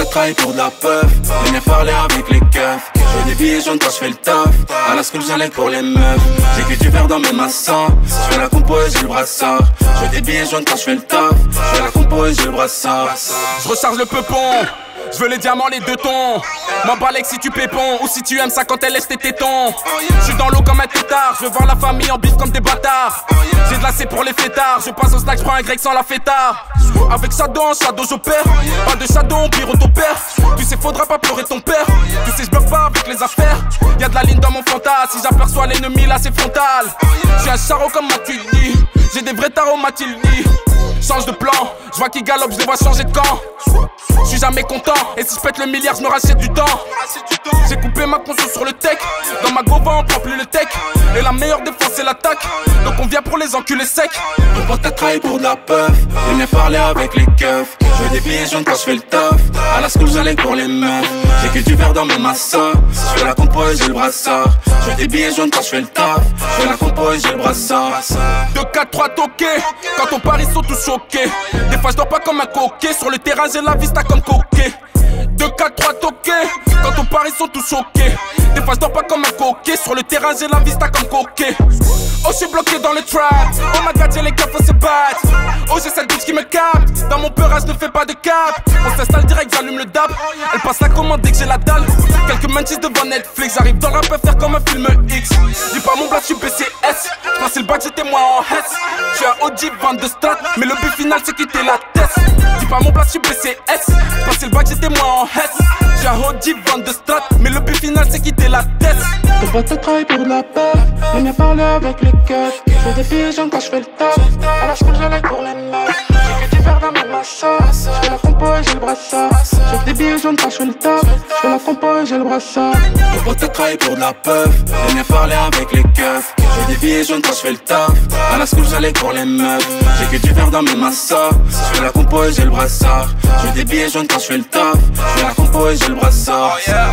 potes travaillent pour de la peuf. Venir parler avec les keufs. J'ai des billets jaunes quand je fais le taf. À la school j'allais pour les meufs. J'ai que du verre dans mes massins. Je fais la compo et j'ai le brassard. J'ai des billets jaunes quand je fais le taf. Je fais la compo et j'ai le brassard. Je recharge le peupon. Je veux les diamants, les deux tons. M'en balèque si tu pépons ou si tu aimes ça quand elle laisse tes tétons. Je suis dans l'eau comme un tétard. Je veux voir la famille en bif comme des bâtards. J'ai de la C pour les fêtards. Je passe au snack, je prends un grec sans la fêtard. Avec Shadow en Shadow j'opère. Pas de Shadow, on pire au père. Tu sais faudra pas pleurer ton père. Tu sais je bloque pas avec les affaires. Y'a de la ligne dans mon fantasme. Si j'aperçois l'ennemi là c'est frontal. Je suis un charreau comme Mathilde. J'ai des vrais tarots Mathilde. Change de plan, je vois qu'ils galopent, je les vois changer de camp. Je suis jamais content, et si je pète le milliard, je me rachète du temps. J'ai coupé ma conscience sur le tech. Dans ma gova, on prend plus le tech. Et la meilleure défense, c'est l'attaque. Donc on vient pour les enculés secs. Mon pote a travaillé pour de la peuf. Venir parler avec les keufs. Je veux des billets jaunes quand je fais le taf. À la school, j'allais pour les meufs. J'ai que du verre dans mes massas. Je fais la compo et j'ai le brassard. Je veux des billets jaunes quand je fais le taf. Je fais la compo et j'ai le brassard. 2, 4, 3 toqués. Quand on part, ils sont tous choqués. Des fois, je dors pas comme un coquet. Sur le terrain, j'ai la vista comme coquet. 2, 4, 3 toqués. Quand on part, ils sont tous choqués. Des fois, je dors pas comme un coquet. Sur le terrain, j'ai la vista comme coquet. Oh, je suis bloqué dans le trap. Oh my god, j'ai les keufs, on se battre. Oh, j'ai cette bitch qui me capte. Dans mon peurage, ne fais pas de cap. On s'installe direct, j'allume le dab. Elle passe la commande dès que j'ai la dalle. Quelques mantis devant Netflix. J'arrive dans le rap à faire comme un film X. Dis pas mon blague, je suis BCS. J'passais le bac, j'étais moi en Haitch. J'suis un OG, vente de strat. Mais le but final, c'est quitter la tête. Dis pas mon blague, je suis BCS. J'passais le bac, j'étais moi en Haitch. J'suis un OG, vente de strat. Mais le but final, c'est quitter la tête. Mon pote travaille pour de la peur. Venir parler avec les keufs. Je fais des billets jaunes quand je fais le taf. À la school, j'allais pour les meufs. J'ai que du verre dans mes massas. Je fais la compo et j'ai le brassard. J'ai des billets jaunes quand je fais le taf. Je fais la compo et j'ai le brassard. Mon pote travaille pour de la peuf. Venir parler avec les keufs. Je fais des billets jaunes quand je fais le taf. À la school, j'allais pour les meufs. J'ai que du verre dans mes massas. Je fais la compo et j'ai le brassard. J'ai des billets jaunes quand je fais le taf. Je fais la compo et j'ai le brassard.